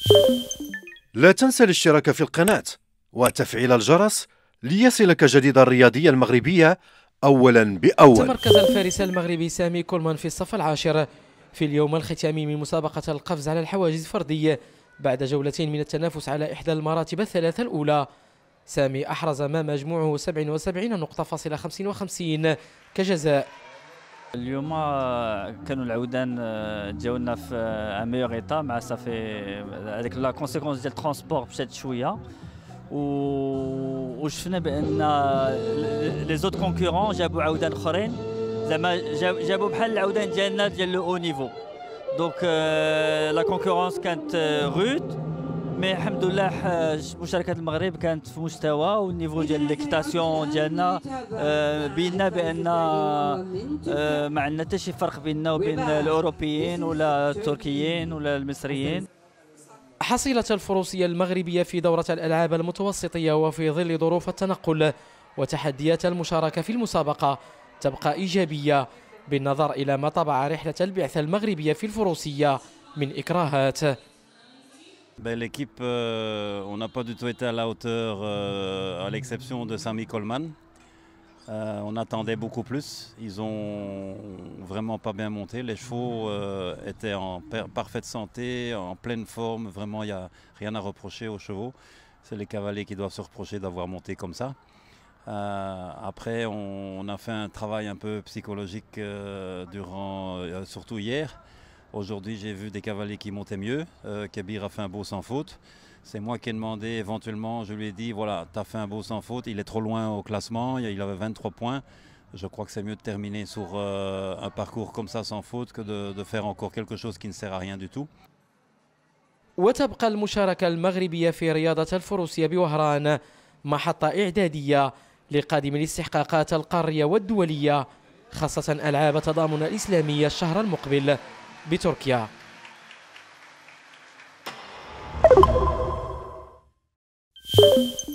لا تنسى الاشتراك في القناة وتفعيل الجرس ليصلك جديد الرياضية المغربية أولا بأول. تمركز الفارس المغربي سامي كولمان في الصف العاشر في اليوم الختامي من مسابقة القفز على الحواجز الفردية بعد جولتين من التنافس على إحدى المراتب الثلاثة الأولى. سامي أحرز ما مجموعه 77 نقطة فاصلة 55 كجزاء. اليوم كانوا العودان تجاونا في ان ميور ايطا مع صافي هذيك لا كونسيكونس ديال الترونسبور مشات شويه وشفنا بان لي زوت كونكورون جابوا عودان اخرين زعما جابوا بحال العودان ديالنا ديال لو او نيفو دونك لا كونكورونس كانت رود مي الحمد لله مشاركة المغرب كانت في مستوى والنيفو ديال ليكيتاسيون ديالنا بينا بان ما عندنا حتى شي فرق بيننا وبين الاوروبيين ولا التركيين ولا المصريين. حصيلة الفروسية المغربية في دورة الألعاب المتوسطية وفي ظل ظروف التنقل وتحديات المشاركة في المسابقة تبقى إيجابية بالنظر إلى ما طبع رحلة البعثة المغربية في الفروسية من إكراهات. L'équipe, on n'a pas du tout été à la hauteur, à l'exception de Sami Coleman. On attendait beaucoup plus. Ils ont vraiment pas bien monté. Les chevaux étaient en parfaite santé, en pleine forme. Vraiment, il n'y a rien à reprocher aux chevaux. C'est les cavaliers qui doivent se reprocher d'avoir monté comme ça. Après, on a fait un travail un peu psychologique surtout hier. Aujourd'hui, j'ai vu des cavaliers qui montaient mieux. Kébir a fait un beau sans faute. C'est moi qui ai demandé éventuellement, je lui ai dit, voilà, tu as fait un beau sans faute, il est trop loin au classement, il avait 23 points. Je crois que c'est mieux de terminer sur un parcours comme ça sans faute que de faire encore quelque chose qui ne sert à rien du tout. وتبقى المشاركة المغربية في رياضة الفروسية بوهران محطة إعدادية لقادم الاستحقاقات القارية والدولية، خاصة ألعاب تضامن الإسلامية الشهر المقبل بتركيا.